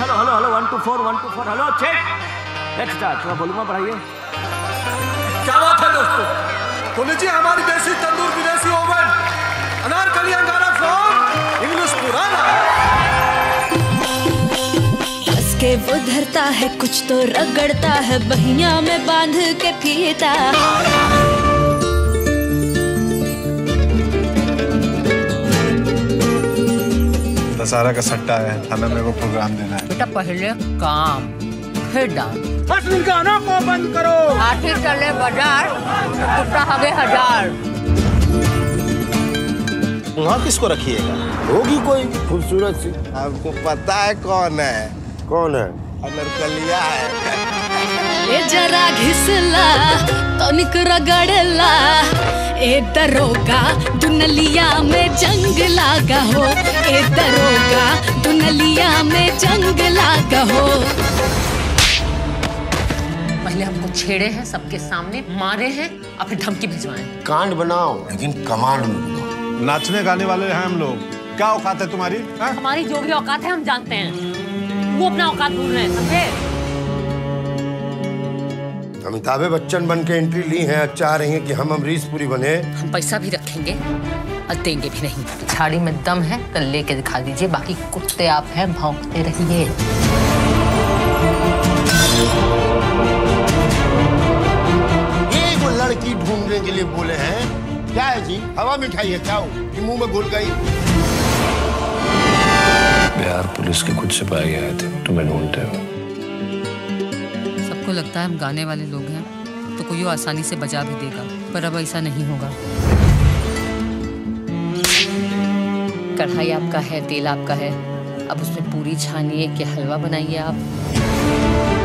Hello hello hello 1 2 4 1 2 4 hello check. Let's start. थोड़ा volume बढ़ाइए। क्या बात है दोस्तों, तो लीजिए हमारी देसी तंदूर विदेशी ओवन अनारकली अंगारा फ्रॉम इंग्लिश पुराना। हंस के वो धरता है, कुछ तो रगड़ता है, बहिया में बांध के फीता। दशहरा का सट्टा है, थाना में वो प्रोग्राम देना है। बेटा पहले काम फिर डांस। बस इन गानों को बंद करो। हाथी चले बाजार, कुत्ता हगे हजार। वहाँ किसको रखिएगा? होगी कोई खूबसूरत सी। आपको पता है कौन है? कौन है? अनरकलिया है। ए जरा घिसला तनिक रगड़ला, ए दरोगा दुनलिया में जंग लागा हो, ए दरोगा दुनलिया में जंग लागा हो। पहले हमको छेड़े हैं सबके सामने, मारे हैं और फिर धमकी भिजवाए। कांड बनाओ लेकिन कमांड में बनाओ। नाचने गाने वाले हैं हम लोग। क्या औकात है तुम्हारी? हमारी जो भी औकात है हम जानते हैं, वो अपना औकात भूल रहे हैं, समझे? अमिताभ बच्चन बन के एंट्री ली है, चाह रही हैं कि हम अमरीश पुरी बने। हम पैसा भी रखेंगे और देंगे भी नहीं। झाड़ी में दम है तो लेके दिखा दीजिए, बाकी कुत्ते आप हैं भौंकते रहिए। ये वो लड़की ढूंढने के लिए बोले हैं। क्या है जी? हवा मिठाई है क्या हो कि मुंह में घुल गई? बिहार पुलिस के कुछ सिपाही आए थे, तुम्हें ढूंढते हो। सबको लगता है हम गाने वाले लोग हैं तो कोई आसानी से बजा भी देगा, पर अब ऐसा नहीं होगा। कढ़ाई आपका है, तेल आपका है, अब उसमें पूरी छानिए कि हलवा बनाइए आप।